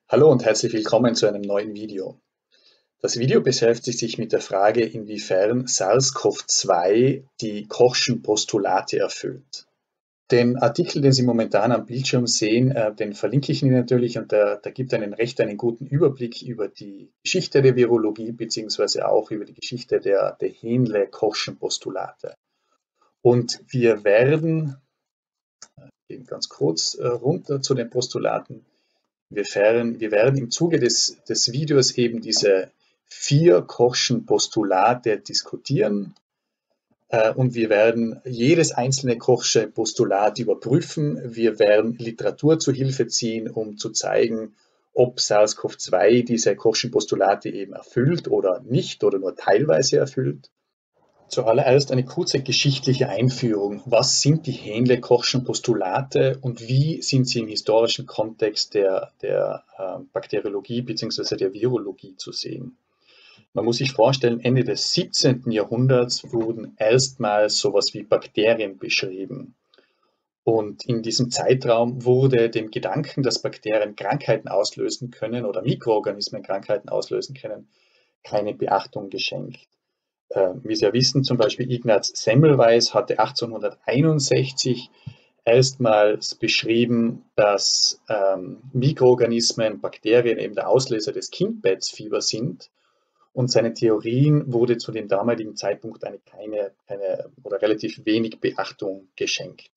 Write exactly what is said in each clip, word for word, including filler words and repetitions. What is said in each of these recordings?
Hallo und herzlich willkommen zu einem neuen Video. Das Video beschäftigt sich mit der Frage, inwiefern SARS-CoV zwei die Kochschen Postulate erfüllt. Den Artikel, den Sie momentan am Bildschirm sehen, äh, den verlinke ich Ihnen natürlich und der, der gibt einen recht einen guten Überblick über die Geschichte der Virologie beziehungsweise auch über die Geschichte der, der Henle-Kochschen Postulate. Und wir werden, gehen ganz kurz äh, runter zu den Postulaten, Wir, fern, wir werden im Zuge des, des Videos eben diese vier Kochschen Postulate diskutieren äh, und wir werden jedes einzelne Kochsche Postulat überprüfen. Wir werden Literatur zu Hilfe ziehen, um zu zeigen, ob SARS-CoV zwei diese Kochschen Postulate eben erfüllt oder nicht oder nur teilweise erfüllt. Zuallererst eine kurze geschichtliche Einführung. Was sind die Henle-Kochschen Postulate und wie sind sie im historischen Kontext der, der äh, Bakteriologie bzw. der Virologie zu sehen? Man muss sich vorstellen, Ende des siebzehnten Jahrhunderts wurden erstmals sowas wie Bakterien beschrieben. Und in diesem Zeitraum wurde dem Gedanken, dass Bakterien Krankheiten auslösen können oder Mikroorganismen Krankheiten auslösen können, keine Beachtung geschenkt. Wie Sie ja wissen, zum Beispiel Ignaz Semmelweis hatte achtzehnhunderteinundsechzig erstmals beschrieben, dass ähm, Mikroorganismen, Bakterien eben der Auslöser des Kindbettfieber sind. Und seinen Theorien wurde zu dem damaligen Zeitpunkt eine keine, keine oder relativ wenig Beachtung geschenkt.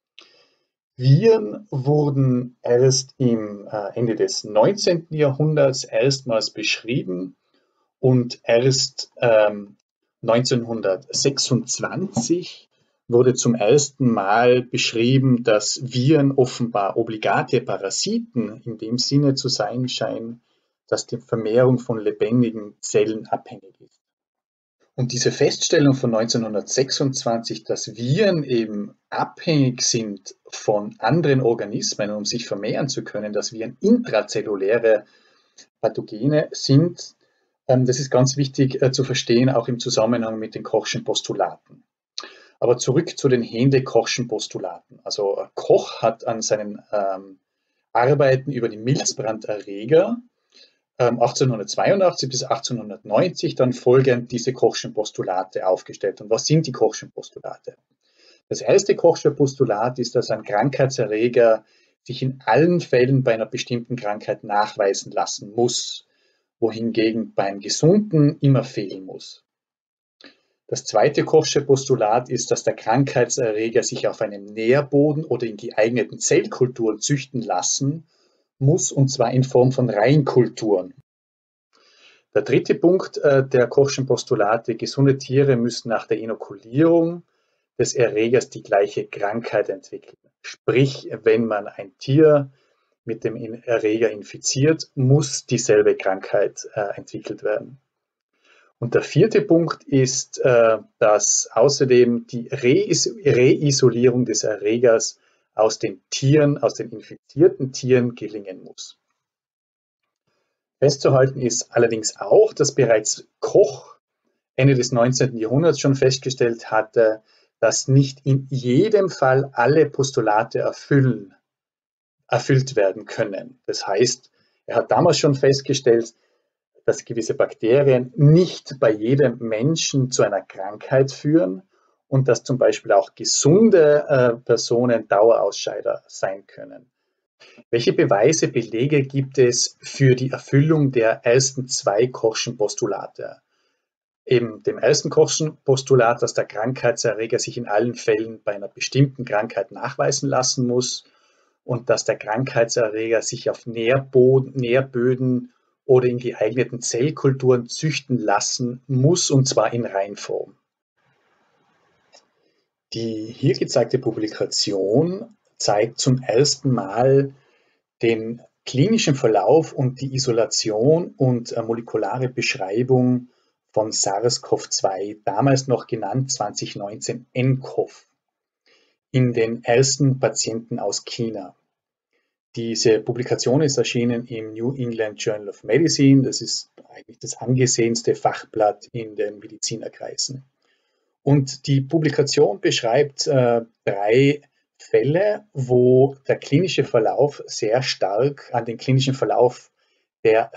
Viren wurden erst im äh, Ende des neunzehnten Jahrhunderts erstmals beschrieben und erst ähm, neunzehnhundertsechsundzwanzig wurde zum ersten Mal beschrieben, dass Viren offenbar obligate Parasiten in dem Sinne zu sein scheinen, dass die Vermehrung von lebendigen Zellen abhängig ist. Und diese Feststellung von neunzehnhundertsechsundzwanzig, dass Viren eben abhängig sind von anderen Organismen, um sich vermehren zu können, dass Viren intrazelluläre Pathogene sind, das ist ganz wichtig äh, zu verstehen, auch im Zusammenhang mit den Kochschen Postulaten. Aber zurück zu den Henle-Kochschen Postulaten. Also Koch hat an seinen ähm, Arbeiten über die Milzbranderreger ähm, achtzehnhundertzweiundachtzig bis achtzehnhundertneunzig dann folgend diese Kochschen Postulate aufgestellt. Und was sind die Kochschen Postulate? Das erste Kochsche Postulat ist, dass ein Krankheitserreger sich in allen Fällen bei einer bestimmten Krankheit nachweisen lassen muss, wohingegen beim Gesunden immer fehlen muss. Das zweite Kochsche Postulat ist, dass der Krankheitserreger sich auf einem Nährboden oder in geeigneten Zellkulturen züchten lassen muss, und zwar in Form von Reinkulturen. Der dritte Punkt äh, der Kochschen Postulate: Gesunde Tiere müssen nach der Inokulierung des Erregers die gleiche Krankheit entwickeln. Sprich, wenn man ein Tier mit dem Erreger infiziert, muss dieselbe Krankheit äh, entwickelt werden. Und der vierte Punkt ist, äh, dass außerdem die Reis Reisolierung des Erregers aus den Tieren, aus den infizierten Tieren gelingen muss. Festzuhalten ist allerdings auch, dass bereits Koch Ende des neunzehnten Jahrhunderts schon festgestellt hatte, dass nicht in jedem Fall alle Postulate erfüllen, erfüllt werden können. Das heißt, er hat damals schon festgestellt, dass gewisse Bakterien nicht bei jedem Menschen zu einer Krankheit führen und dass zum Beispiel auch gesunde äh, Personen Dauerausscheider sein können. Welche Beweise, Belege gibt es für die Erfüllung der ersten zwei Kochschen Postulate? Eben dem ersten Kochschen Postulat, dass der Krankheitserreger sich in allen Fällen bei einer bestimmten Krankheit nachweisen lassen muss und dass der Krankheitserreger sich auf Nährboden, Nährböden oder in geeigneten Zellkulturen züchten lassen muss, und zwar in Reinform. Die hier gezeigte Publikation zeigt zum ersten Mal den klinischen Verlauf und die Isolation und äh, molekulare Beschreibung von SARS-CoV zwei, damals noch genannt zwanzig neunzehn nCoV, in den ersten Patienten aus China. Diese Publikation ist erschienen im New England Journal of Medicine. Das ist eigentlich das angesehenste Fachblatt in den Medizinerkreisen. Und die Publikation beschreibt äh, drei Fälle, wo der klinische Verlauf sehr stark an den klinischen Verlauf der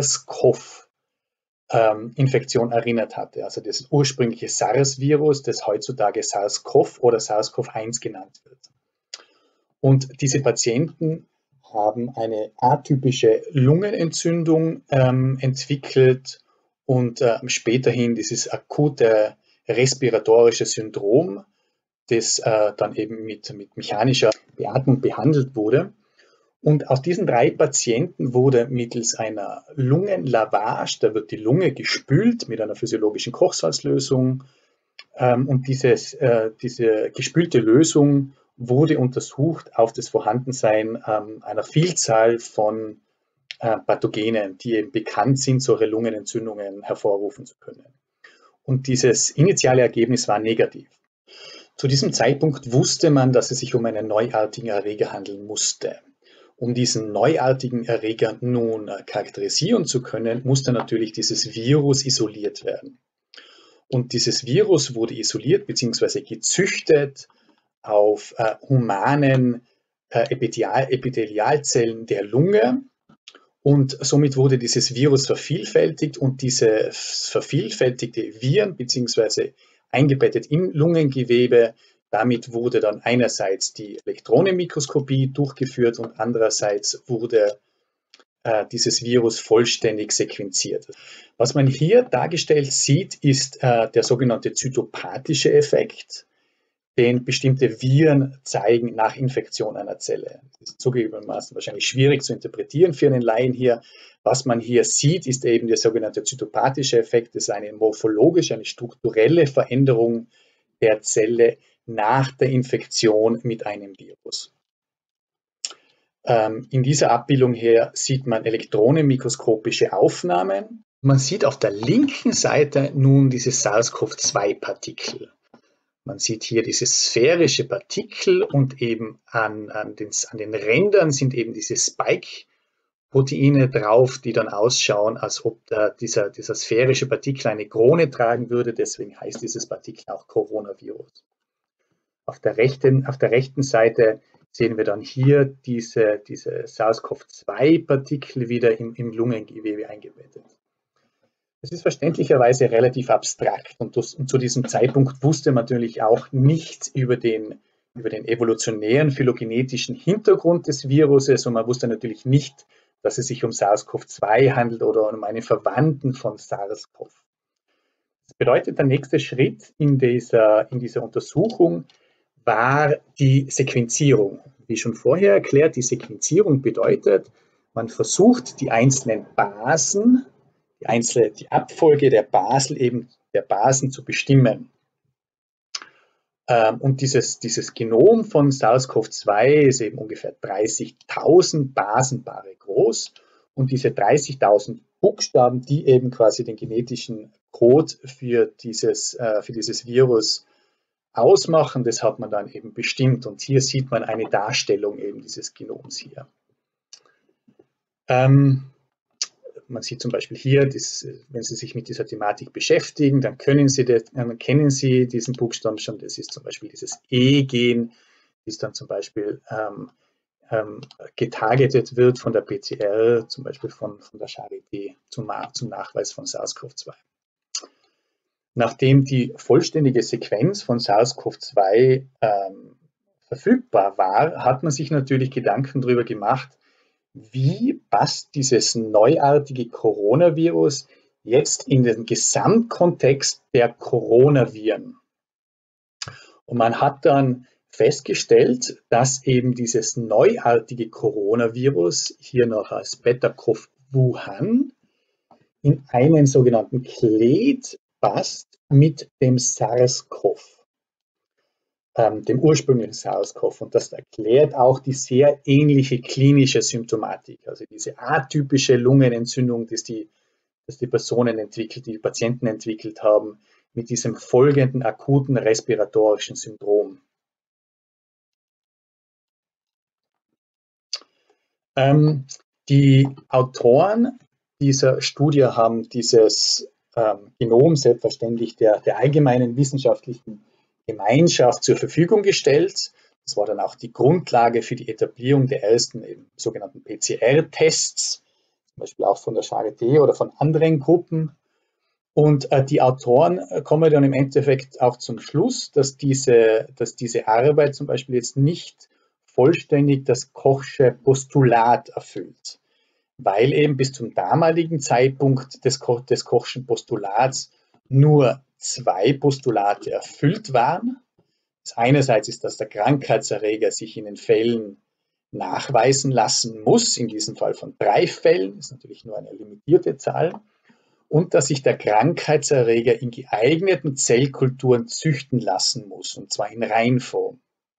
SARS-CoV-Infektion ähm, erinnert hatte, also das ursprüngliche SARS-Virus, das heutzutage SARS-CoV oder SARS-CoV eins genannt wird. Und diese Patienten haben eine atypische Lungenentzündung ähm, entwickelt und äh, späterhin dieses akute respiratorische Syndrom, das äh, dann eben mit, mit mechanischer Beatmung behandelt wurde. Und aus diesen drei Patienten wurde mittels einer Lungenlavage, da wird die Lunge gespült mit einer physiologischen Kochsalzlösung, ähm, und dieses, äh, diese gespülte Lösung wurde untersucht auf das Vorhandensein ähm, einer Vielzahl von äh, Pathogenen, die eben bekannt sind, solche Lungenentzündungen hervorrufen zu können. Und dieses initiale Ergebnis war negativ. Zu diesem Zeitpunkt wusste man, dass es sich um einen neuartigen Erreger handeln musste. Um diesen neuartigen Erreger nun charakterisieren zu können, musste natürlich dieses Virus isoliert werden. Und dieses Virus wurde isoliert bzw. gezüchtet auf äh, humanen äh, Epithelial Epithelialzellen der Lunge. Und somit wurde dieses Virus vervielfältigt und diese vervielfältigte Viren bzw. eingebettet im Lungengewebe. Damit wurde dann einerseits die Elektronenmikroskopie durchgeführt und andererseits wurde äh, dieses Virus vollständig sequenziert. Was man hier dargestellt sieht, ist äh, der sogenannte zytopathische Effekt, den bestimmte Viren zeigen nach Infektion einer Zelle. Das ist zugegebenermaßen wahrscheinlich schwierig zu interpretieren für einen Laien hier. Was man hier sieht, ist eben der sogenannte zytopathische Effekt. Das ist eine morphologische, eine strukturelle Veränderung der Zelle nach der Infektion mit einem Virus. Ähm, in dieser Abbildung hier sieht man elektronenmikroskopische Aufnahmen. Man sieht auf der linken Seite nun diese SARS-CoV zwei Partikel. Man sieht hier diese sphärische Partikel und eben an, an, den, an den Rändern sind eben diese Spike-Proteine drauf, die dann ausschauen, als ob da dieser, dieser sphärische Partikel eine Krone tragen würde. Deswegen heißt dieses Partikel auch Coronavirus. Auf der rechten, auf der rechten Seite sehen wir dann hier diese, diese SARS-CoV zwei Partikel wieder im, im Lungengewebe eingebettet. Das ist verständlicherweise relativ abstrakt und, das, und zu diesem Zeitpunkt wusste man natürlich auch nichts über den, über den evolutionären phylogenetischen Hintergrund des Viruses und man wusste natürlich nicht, dass es sich um SARS-CoV zwei handelt oder um einen Verwandten von SARS-CoV. Das bedeutet, der nächste Schritt in dieser, in dieser Untersuchung war die Sequenzierung. Wie schon vorher erklärt, die Sequenzierung bedeutet, man versucht die einzelnen Basen, die, einzelne, die Abfolge der Basen eben der Basen zu bestimmen. Ähm, und dieses, dieses Genom von SARS-CoV zwei ist eben ungefähr dreißigtausend Basenpaare groß und diese dreißigtausend Buchstaben, die eben quasi den genetischen Code für dieses, äh, für dieses Virus ausmachen, das hat man dann eben bestimmt. Und hier sieht man eine Darstellung eben dieses Genoms hier. Ähm, man sieht zum Beispiel hier, das, wenn Sie sich mit dieser Thematik beschäftigen, dann können Sie das, dann kennen Sie diesen Buchstaben schon. Das ist zum Beispiel dieses E-Gen, das dann zum Beispiel ähm, ähm, getargetet wird von der P C R, zum Beispiel von, von der Charité zum, zum Nachweis von SARS-CoV zwei. Nachdem die vollständige Sequenz von SARS-CoV zwei ähm, verfügbar war, hat man sich natürlich Gedanken darüber gemacht, wie passt dieses neuartige Coronavirus jetzt in den Gesamtkontext der Coronaviren. Und man hat dann festgestellt, dass eben dieses neuartige Coronavirus, hier noch als Beta-Cov Wuhan, in einen sogenannten Clade passt mit dem SARS-CoV, ähm, dem ursprünglichen SARS-CoV. Und das erklärt auch die sehr ähnliche klinische Symptomatik, also diese atypische Lungenentzündung, die die, dass die Personen entwickelt, die Patienten entwickelt haben, mit diesem folgenden akuten respiratorischen Syndrom. Ähm, die Autoren dieser Studie haben dieses ähm, Genom selbstverständlich der, der allgemeinen wissenschaftlichen Gemeinschaft zur Verfügung gestellt. Das war dann auch die Grundlage für die Etablierung der ersten eben sogenannten P C R-Tests. zum Beispiel auch von der Charité oder von anderen Gruppen. Und äh, die Autoren kommen dann im Endeffekt auch zum Schluss, dass diese, dass diese Arbeit zum Beispiel jetzt nicht vollständig das Kochsche Postulat erfüllt, weil eben bis zum damaligen Zeitpunkt des, Ko des Kochschen Postulats nur zwei Postulate erfüllt waren. Das einerseits ist, dass der Krankheitserreger sich in den Fällen nachweisen lassen muss, in diesem Fall von drei Fällen, das ist natürlich nur eine limitierte Zahl, und dass sich der Krankheitserreger in geeigneten Zellkulturen züchten lassen muss, und zwar in Reinform.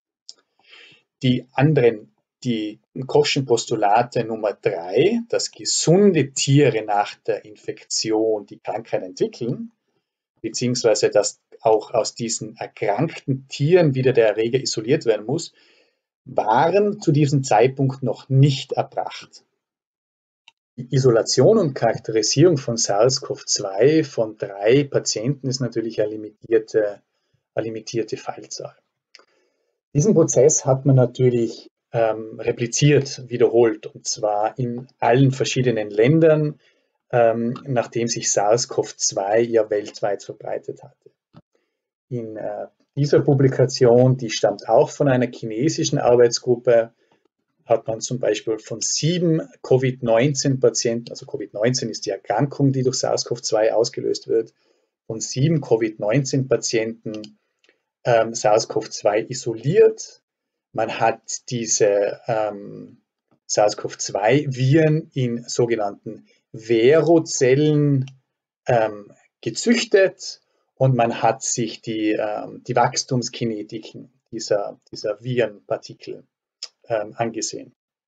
Die anderen, die Kochschen Postulate Nummer drei, dass gesunde Tiere nach der Infektion die Krankheit entwickeln, beziehungsweise dass auch aus diesen erkrankten Tieren wieder der Erreger isoliert werden muss, waren zu diesem Zeitpunkt noch nicht erbracht. Die Isolation und Charakterisierung von SARS-CoV zwei von drei Patienten ist natürlich eine limitierte, eine limitierte Fallzahl. Diesen Prozess hat man natürlich ähm, repliziert, wiederholt, und zwar in allen verschiedenen Ländern, ähm, nachdem sich SARS-CoV zwei ja weltweit verbreitet hatte. In äh, dieser Publikation, die stammt auch von einer chinesischen Arbeitsgruppe, hat man zum Beispiel von sieben Covid neunzehn Patienten, also Covid neunzehn ist die Erkrankung, die durch SARS-CoV zwei ausgelöst wird, von sieben Covid neunzehn Patienten ähm, SARS-CoV zwei isoliert. Man hat diese ähm, SARS-CoV zwei Viren in sogenannten Verozellen ähm, gezüchtet und man hat sich die, ähm, die Wachstumskinetiken dieser, dieser Virenpartikel ähm, angesehen.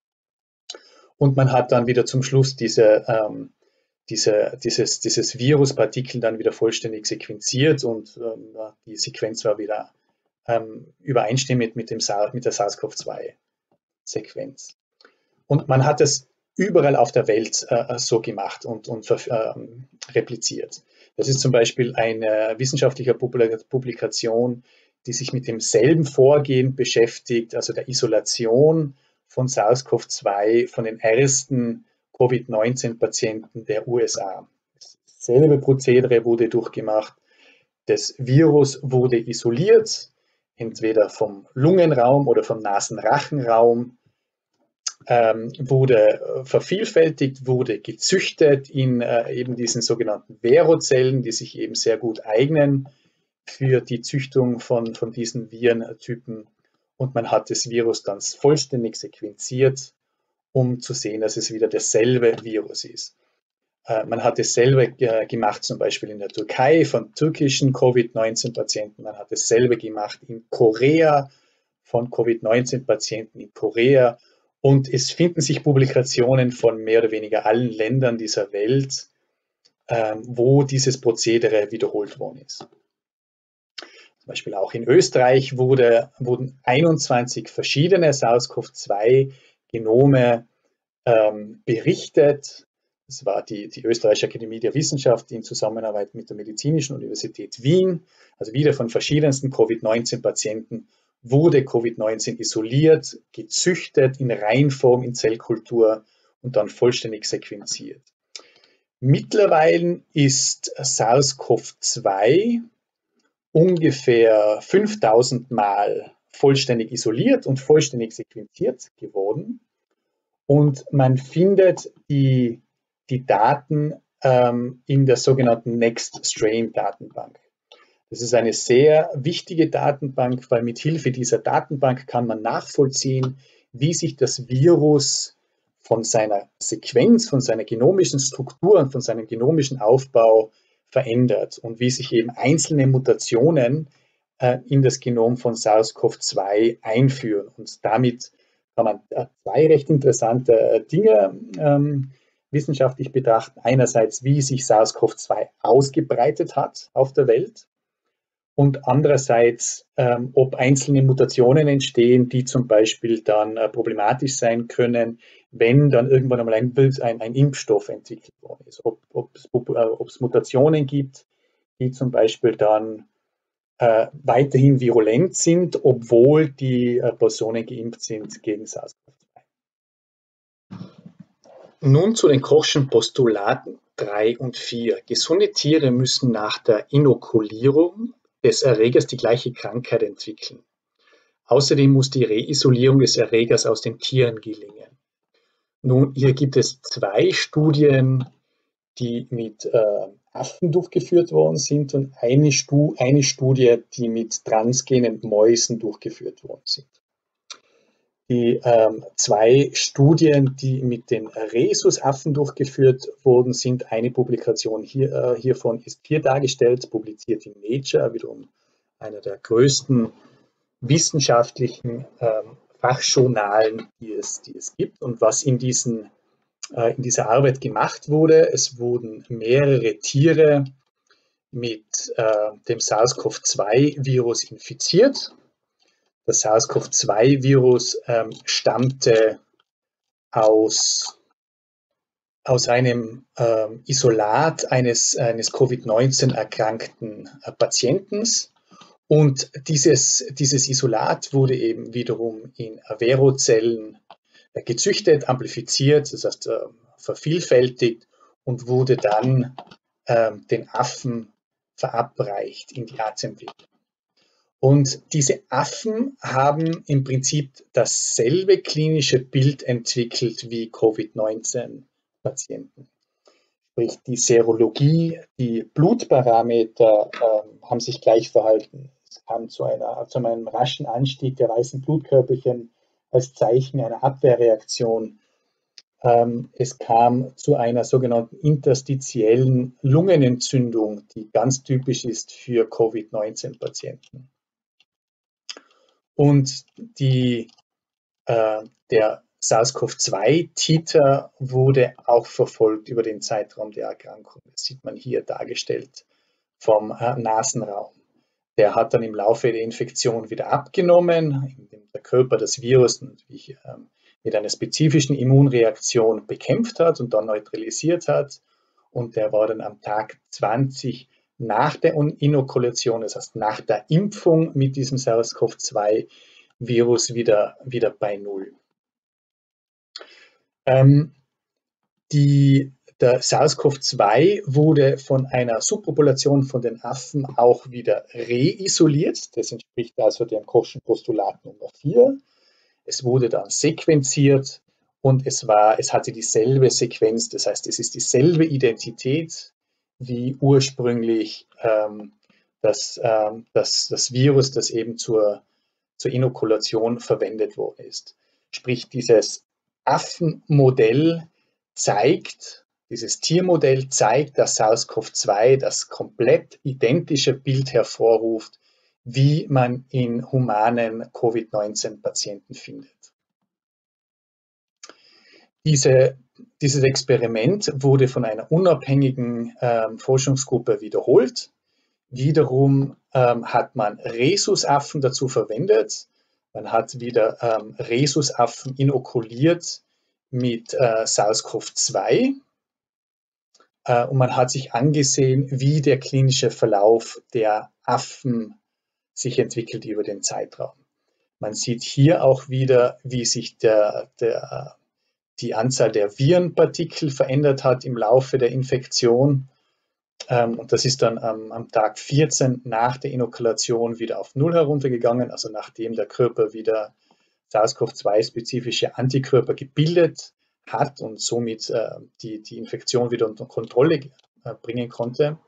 Und man hat dann wieder zum Schluss diese, ähm, diese, dieses, dieses Viruspartikel dann wieder vollständig sequenziert und ähm, die Sequenz war wieder ähm, übereinstimmend mit, dem, mit der SARS-CoV zwei Sequenz. Und man hat es überall auf der Welt äh, so gemacht und, und äh, repliziert. Das ist zum Beispiel eine wissenschaftliche Publikation, die sich mit demselben Vorgehen beschäftigt, also der Isolation von SARS-CoV zwei von den ersten Covid neunzehn Patienten der U S A. Dasselbe Prozedere wurde durchgemacht. Das Virus wurde isoliert, entweder vom Lungenraum oder vom Nasenrachenraum, ähm, wurde vervielfältigt, wurde gezüchtet in äh, eben diesen sogenannten Verozellen, die sich eben sehr gut eignen für die Züchtung von, von diesen Virentypen. Und man hat das Virus dann vollständig sequenziert, um zu sehen, dass es wieder dasselbe Virus ist. Äh, man hat dasselbe äh, gemacht zum Beispiel in der Türkei von türkischen Covid neunzehn Patienten. Man hat dasselbe gemacht in Korea von Covid neunzehn Patienten in Korea. Und es finden sich Publikationen von mehr oder weniger allen Ländern dieser Welt, äh, wo dieses Prozedere wiederholt worden ist. Zum Beispiel auch in Österreich wurde, wurden einundzwanzig verschiedene SARS-CoV zwei Genome ähm, berichtet. Das war die, die Österreichische Akademie der Wissenschaft in Zusammenarbeit mit der Medizinischen Universität Wien. Also wieder von verschiedensten Covid neunzehn Patienten wurde Covid neunzehn isoliert, gezüchtet in Reinform in Zellkultur und dann vollständig sequenziert. Mittlerweile ist SARS-CoV zwei ungefähr fünftausend Mal vollständig isoliert und vollständig sequenziert geworden. Und man findet die, die Daten ähm, in der sogenannten Next-Strain-Datenbank. Das ist eine sehr wichtige Datenbank, weil mit Hilfe dieser Datenbank kann man nachvollziehen, wie sich das Virus von seiner Sequenz, von seiner genomischen Struktur und von seinem genomischen Aufbau verändert und wie sich eben einzelne Mutationen äh, in das Genom von SARS-CoV zwei einführen. Und damit kann man äh, zwei recht interessante äh, Dinge ähm, wissenschaftlich betrachten. Einerseits, wie sich SARS-CoV zwei ausgebreitet hat auf der Welt und andererseits, ähm, ob einzelne Mutationen entstehen, die zum Beispiel dann äh, problematisch sein können, wenn dann irgendwann einmal ein, ein, ein Impfstoff entwickelt worden ist. Ob, ob, es, ob es Mutationen gibt, die zum Beispiel dann äh, weiterhin virulent sind, obwohl die äh, Personen geimpft sind gegen SARS-CoV zwei. Nun zu den Kochschen Postulaten drei und vier. Gesunde Tiere müssen nach der Inokulierung des Erregers die gleiche Krankheit entwickeln. Außerdem muss die Reisolierung des Erregers aus den Tieren gelingen. Nun, hier gibt es zwei Studien, die mit äh, Affen durchgeführt worden sind und eine, Stu eine Studie, die mit transgenen Mäusen durchgeführt worden sind. Die ähm, zwei Studien, die mit den Rhesusaffen durchgeführt wurden, sind eine Publikation hier, äh, hiervon ist hier dargestellt, publiziert in Nature, wiederum einer der größten wissenschaftlichen ähm, Fachjournalen, die es, die es gibt. Und was in, diesen, äh, in dieser Arbeit gemacht wurde, es wurden mehrere Tiere mit äh, dem SARS-CoV zwei Virus infiziert. Das SARS-CoV zwei Virus ähm, stammte aus, aus einem ähm, Isolat eines, eines Covid neunzehn erkrankten äh, Patienten. Und dieses, dieses Isolat wurde eben wiederum in Verozellen äh, gezüchtet, amplifiziert, das heißt äh, vervielfältigt und wurde dann äh, den Affen verabreicht in die Atemwege. Und diese Affen haben im Prinzip dasselbe klinische Bild entwickelt wie Covid neunzehn Patienten. Sprich, die Serologie, die Blutparameter äh, haben sich gleich verhalten. Es kam zu, einer, zu einem raschen Anstieg der weißen Blutkörperchen als Zeichen einer Abwehrreaktion. Ähm, es kam zu einer sogenannten interstitiellen Lungenentzündung, die ganz typisch ist für Covid neunzehn Patienten. Und die, äh, der SARS-CoV zwei Titer wurde auch verfolgt über den Zeitraum der Erkrankung. Das sieht man hier dargestellt vom äh, Nasenraum. Der hat dann im Laufe der Infektion wieder abgenommen, indem der Körper das Virus natürlich äh, mit einer spezifischen Immunreaktion bekämpft hat und dann neutralisiert hat. Und der war dann am Tag zwanzig nach der Inokulation, das heißt nach der Impfung mit diesem SARS-CoV zwei Virus wieder, wieder bei Null. Ähm, die, der SARS-CoV zwei wurde von einer Subpopulation von den Affen auch wieder reisoliert. Das entspricht also dem Kochschen Postulat Nummer vier. Es wurde dann sequenziert und es, war, es hatte dieselbe Sequenz, das heißt, es ist dieselbe Identität wie ursprünglich ähm, das, ähm, das, das Virus, das eben zur, zur Inokulation verwendet worden ist. Sprich, dieses Affenmodell zeigt, dieses Tiermodell zeigt, dass SARS-CoV zwei das komplett identische Bild hervorruft, wie man in humanen Covid neunzehn Patienten findet. Diese, dieses Experiment wurde von einer unabhängigen ähm, Forschungsgruppe wiederholt. Wiederum ähm, hat man Rhesusaffen dazu verwendet. Man hat wieder ähm, Rhesusaffen inokuliert mit äh, SARS-CoV zwei. Äh, und man hat sich angesehen, wie der klinische Verlauf der Affen sich entwickelt über den Zeitraum. Man sieht hier auch wieder, wie sich der, der, die Anzahl der Virenpartikel verändert hat im Laufe der Infektion. Ähm, und das ist dann am, am Tag vierzehn nach der Inokulation wieder auf Null heruntergegangen, also nachdem der Körper wieder SARS-CoV zwei spezifische Antikörper gebildet hat und somit äh, die, die Infektion wieder unter Kontrolle äh, bringen konnte.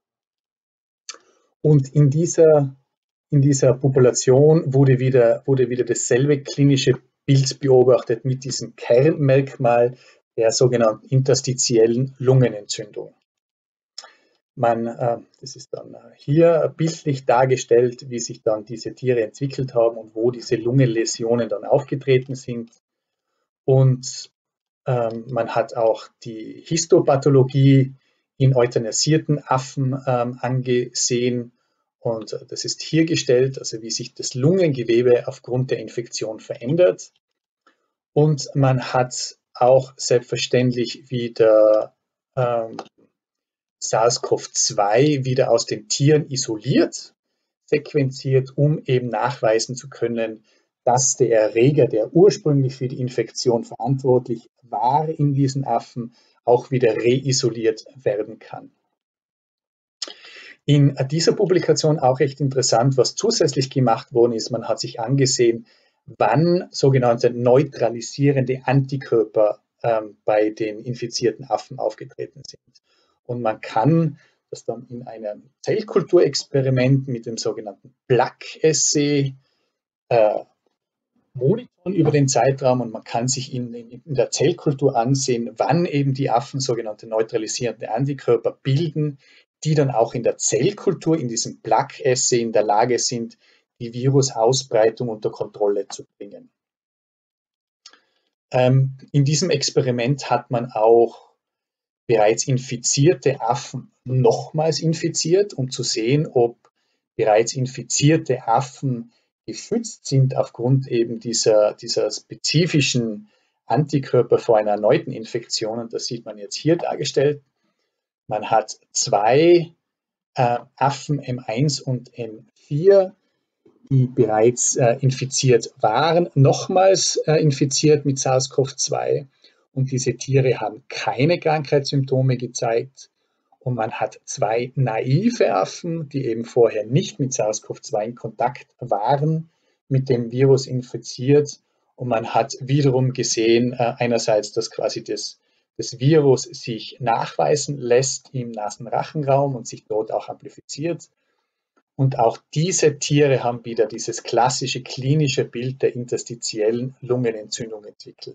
Und in dieser, in dieser Population wurde wieder, wurde wieder dasselbe klinische Bild beobachtet mit diesem Kernmerkmal der sogenannten interstitiellen Lungenentzündung. Man, äh, das ist dann hier bildlich dargestellt, wie sich dann diese Tiere entwickelt haben und wo diese Lungenläsionen dann aufgetreten sind. Und ähm, man hat auch die Histopathologie in euthanasierten Affen ähm, angesehen. Und das ist hier gestellt, also wie sich das Lungengewebe aufgrund der Infektion verändert. Und man hat auch selbstverständlich wieder ähm, SARS-CoV zwei wieder aus den Tieren isoliert, sequenziert, um eben nachweisen zu können, dass der Erreger, der ursprünglich für die Infektion verantwortlich war in diesen Affen, auch wieder reisoliert werden kann. In dieser Publikation auch recht interessant, was zusätzlich gemacht worden ist, man hat sich angesehen, wann sogenannte neutralisierende Antikörper ähm, bei den infizierten Affen aufgetreten sind. Und man kann das dann in einem Zellkulturexperiment mit dem sogenannten Plaque-Assay äh, monitoren über den Zeitraum, und man kann sich in, in, in der Zellkultur ansehen, wann eben die Affen sogenannte neutralisierende Antikörper bilden, die dann auch in der Zellkultur, in diesem Plaque-Assay in der Lage sind, die Virusausbreitung unter Kontrolle zu bringen. Ähm, in diesem Experiment hat man auch bereits infizierte Affen nochmals infiziert, um zu sehen, ob bereits infizierte Affen geschützt sind aufgrund eben dieser, dieser spezifischen Antikörper vor einer erneuten Infektion. Und das sieht man jetzt hier dargestellt. Man hat zwei äh, Affen M eins und M vier, die bereits äh, infiziert waren, nochmals äh, infiziert mit SARS-CoV zwei. Und diese Tiere haben keine Krankheitssymptome gezeigt. Und man hat zwei naive Affen, die eben vorher nicht mit SARS-CoV zwei in Kontakt waren, mit dem Virus infiziert. Und man hat wiederum gesehen, äh, einerseits, dass quasi das, das Virus sich nachweisen lässt im Nasenrachenraum und sich dort auch amplifiziert. Und auch diese Tiere haben wieder dieses klassische klinische Bild der interstitiellen Lungenentzündung entwickelt.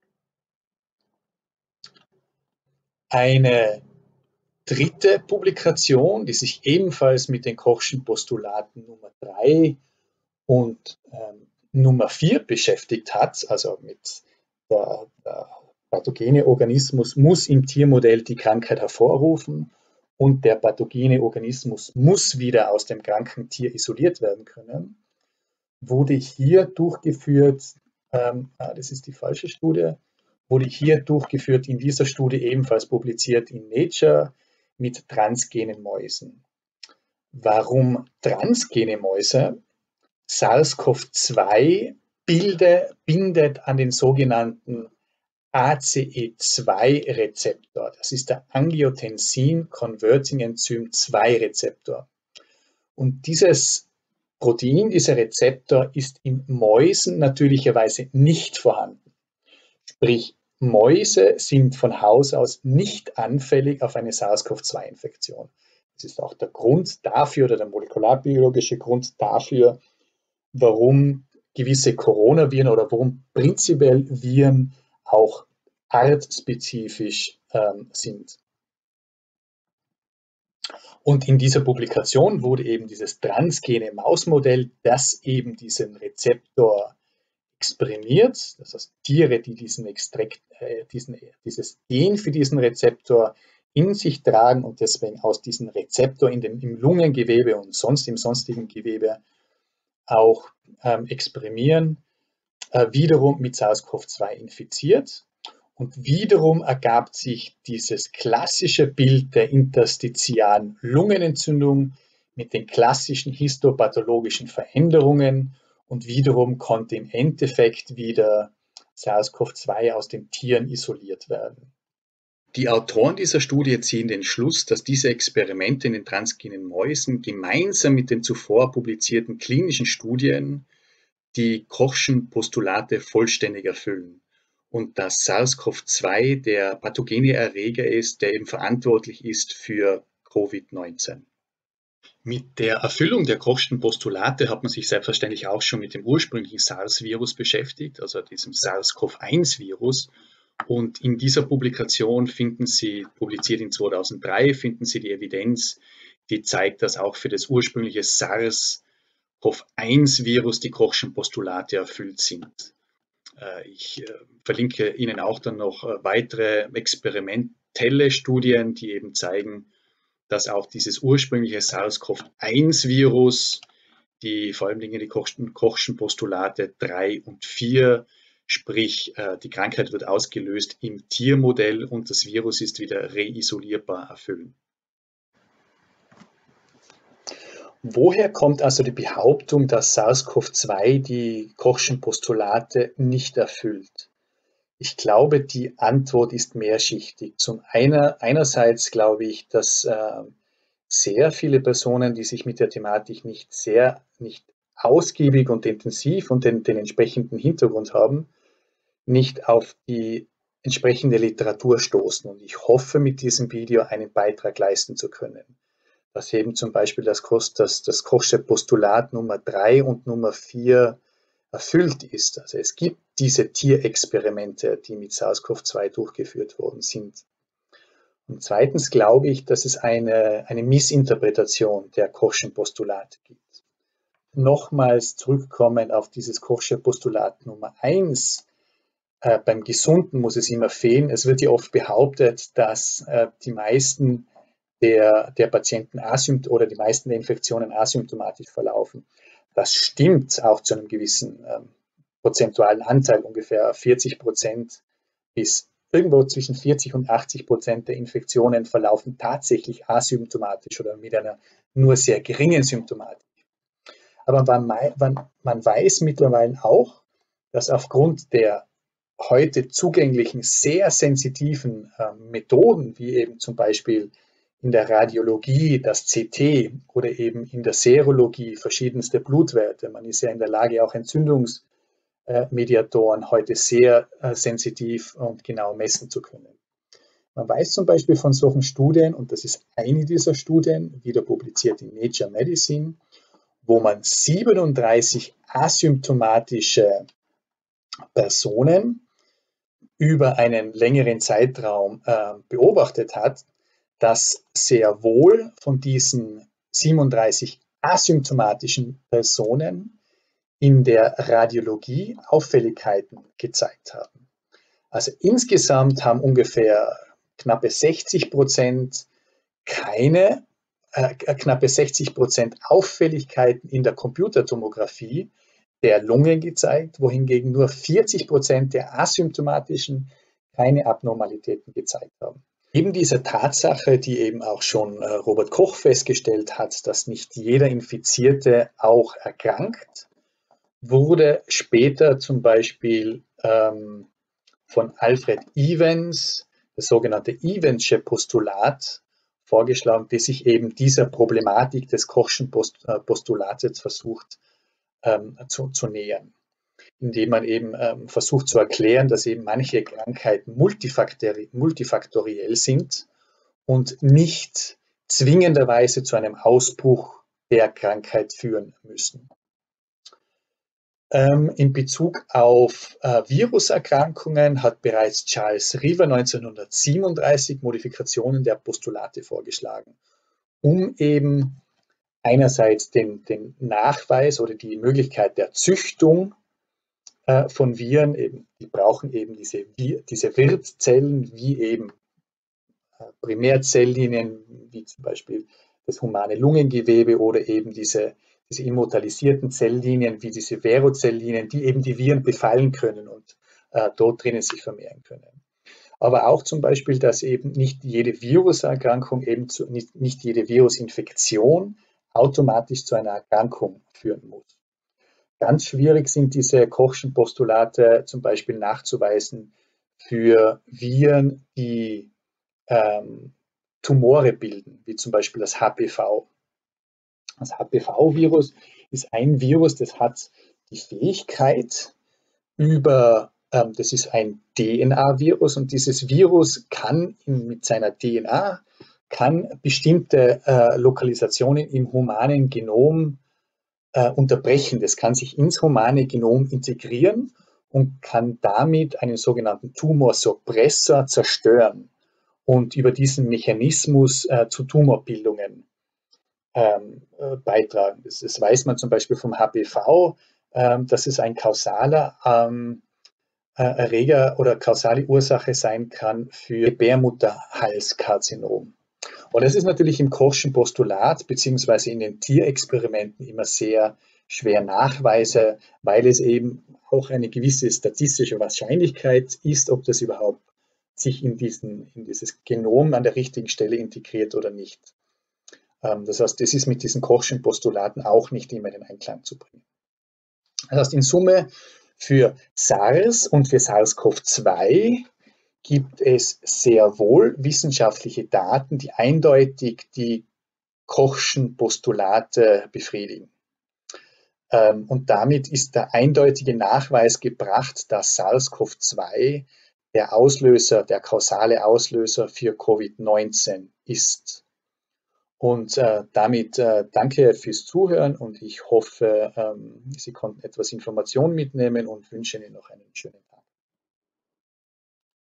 Eine dritte Publikation, die sich ebenfalls mit den Kochschen Postulaten Nummer drei und ähm, Nummer vier beschäftigt hat, also mit der, der pathogene Organismus muss im Tiermodell die Krankheit hervorrufen und der pathogene Organismus muss wieder aus dem kranken Tier isoliert werden können, wurde hier durchgeführt, ähm, ah, das ist die falsche Studie, wurde hier durchgeführt, in dieser Studie ebenfalls publiziert in Nature mit transgenen Mäusen. Warum transgene Mäuse? SARS-CoV zwei bilde, bindet an den sogenannten A C E zwei Rezeptor. Das ist der Angiotensin Converting Enzym zwei Rezeptor. Und dieses Protein, dieser Rezeptor ist in Mäusen natürlicherweise nicht vorhanden. Sprich, Mäuse sind von Haus aus nicht anfällig auf eine SARS-CoV zwei Infektion. Das ist auch der Grund dafür oder der molekularbiologische Grund dafür, warum gewisse Coronaviren oder warum prinzipiell Viren auch artspezifisch ähm, sind. Und in dieser Publikation wurde eben dieses transgene Mausmodell, das eben diesen Rezeptor exprimiert, das heißt Tiere, die diesen Extrakt, äh, diesen, dieses Gen für diesen Rezeptor in sich tragen und deswegen aus diesem Rezeptor in den, im Lungengewebe und sonst im sonstigen Gewebe auch ähm, exprimieren, äh, wiederum mit SARS-CoV zwei infiziert. Und wiederum ergab sich dieses klassische Bild der interstitialen Lungenentzündung mit den klassischen histopathologischen Veränderungen. Und wiederum konnte im Endeffekt wieder SARS-CoV zwei aus den Tieren isoliert werden. Die Autoren dieser Studie ziehen den Schluss, dass diese Experimente in den transgenen Mäusen gemeinsam mit den zuvor publizierten klinischen Studien die Kochschen Postulate vollständig erfüllen und dass SARS-CoV zwei der pathogene Erreger ist, der eben verantwortlich ist für Covid neunzehn. Mit der Erfüllung der Kochschen Postulate hat man sich selbstverständlich auch schon mit dem ursprünglichen SARS-Virus beschäftigt, also diesem SARS-CoV eins Virus. Und in dieser Publikation finden Sie, publiziert in zweitausenddrei, finden Sie die Evidenz, die zeigt, dass auch für das ursprüngliche SARS-CoV eins Virus die Kochschen Postulate erfüllt sind. Ich verlinke Ihnen auch dann noch weitere experimentelle Studien, die eben zeigen, dass auch dieses ursprüngliche SARS-CoV eins Virus, die vor allem die Kochschen, Kochschen Postulate drei und vier, sprich die Krankheit wird ausgelöst im Tiermodell und das Virus ist wieder reisolierbar, erfüllen. Woher kommt also die Behauptung, dass SARS-CoV zwei die Kochschen Postulate nicht erfüllt? Ich glaube, die Antwort ist mehrschichtig. Zum einer, einerseits glaube ich, dass äh, sehr viele Personen, die sich mit der Thematik nicht sehr, nicht ausgiebig und intensiv und den, den entsprechenden Hintergrund haben, nicht auf die entsprechende Literatur stoßen. Und ich hoffe, mit diesem Video einen Beitrag leisten zu können. Dass eben zum Beispiel das, das, das Kochsche Postulat Nummer drei und Nummer vier erfüllt ist. Also es gibt diese Tierexperimente, die mit SARS-CoV zwei durchgeführt worden sind. Und zweitens glaube ich, dass es eine, eine Missinterpretation der Kochschen Postulate gibt. Nochmals zurückkommen auf dieses Kochsche Postulat Nummer eins. Äh, beim Gesunden muss es immer fehlen. Es wird ja oft behauptet, dass äh, die meisten der, der Patienten asympt oder die meisten der Infektionen asymptomatisch verlaufen. Das stimmt auch zu einem gewissen ähm, prozentualen Anteil, ungefähr vierzig Prozent bis irgendwo zwischen vierzig und achtzig Prozent der Infektionen verlaufen tatsächlich asymptomatisch oder mit einer nur sehr geringen Symptomatik. Aber man, man, man weiß mittlerweile auch, dass aufgrund der heute zugänglichen, sehr sensitiven äh, Methoden, wie eben zum Beispiel in der Radiologie das C T oder eben in der Serologie verschiedenste Blutwerte. Man ist ja in der Lage, auch Entzündungsmediatoren heute sehr äh, sensitiv und genau messen zu können. Man weiß zum Beispiel von solchen Studien, und das ist eine dieser Studien, wieder publiziert in Nature Medicine, wo man siebenunddreißig asymptomatische Personen über einen längeren Zeitraum äh, beobachtet hat, dass sehr wohl von diesen siebenunddreißig asymptomatischen Personen in der Radiologie Auffälligkeiten gezeigt haben. Also insgesamt haben ungefähr knappe sechzig Prozent keine, äh, knappe sechzig Prozent Auffälligkeiten in der Computertomographie der Lunge gezeigt, wohingegen nur vierzig Prozent der asymptomatischen keine Abnormalitäten gezeigt haben. Neben dieser Tatsache, die eben auch schon äh, Robert Koch festgestellt hat, dass nicht jeder Infizierte auch erkrankt, wurde später zum Beispiel ähm, von Alfred Evans das sogenannte Evansche Postulat vorgeschlagen, das sich eben dieser Problematik des Kochschen Postulates versucht ähm, zu, zu nähern, indem man eben ähm, versucht zu erklären, dass eben manche Krankheiten multifaktori multifaktoriell sind und nicht zwingenderweise zu einem Ausbruch der Krankheit führen müssen. Ähm, in Bezug auf äh, Viruserkrankungen hat bereits Charles River neunzehnhundertsiebenunddreißig Modifikationen der Postulate vorgeschlagen, um eben einerseits den, den Nachweis oder die Möglichkeit der Züchtung äh, von Viren, eben, die brauchen eben diese, diese Wirtszellen wie eben äh, Primärzelllinien, wie zum Beispiel das humane Lungengewebe oder eben diese, diese immortalisierten Zelllinien wie diese Verozelllinien, die eben die Viren befallen können und äh, dort drinnen sich vermehren können. Aber auch zum Beispiel, dass eben nicht jede Viruserkrankung, eben zu, nicht, nicht jede Virusinfektion automatisch zu einer Erkrankung führen muss. Ganz schwierig sind diese Kochschen Postulate zum Beispiel nachzuweisen für Viren, die ähm, Tumore bilden, wie zum Beispiel das H P V. Das H P V-Virus ist ein Virus, das hat die Fähigkeit, über, ähm, das ist ein D N A-Virus und dieses Virus kann in, mit seiner D N A kann bestimmte äh, Lokalisationen im humanen Genom äh, unterbrechen. Das kann sich ins humane Genom integrieren und kann damit einen sogenannten Tumorsuppressor zerstören und über diesen Mechanismus äh, zu Tumorbildungen ähm, äh, beitragen. Das, das weiß man zum Beispiel vom H P V, ähm, dass es ein kausaler ähm, äh, Erreger oder kausale Ursache sein kann für Gebärmutterhalskarzinom. Und das ist natürlich im Kochschen Postulat beziehungsweise in den Tierexperimenten immer sehr schwer nachweise, weil es eben auch eine gewisse statistische Wahrscheinlichkeit ist, ob das überhaupt sich in, diesen, in dieses Genom an der richtigen Stelle integriert oder nicht. Ähm, das heißt, das ist mit diesen Kochschen Postulaten auch nicht immer in Einklang zu bringen. Das heißt, in Summe Für SARS und für SARS-CoV zwei gibt es sehr wohl wissenschaftliche Daten, die eindeutig die Kochschen Postulate befriedigen. Ähm, und damit ist der eindeutige Nachweis gebracht, dass SARS-CoV zwei der Auslöser, der kausale Auslöser für Covid neunzehn ist. Und äh, damit äh, danke fürs Zuhören und ich hoffe, ähm, Sie konnten etwas Information mitnehmen und wünsche Ihnen noch einen schönen Tag.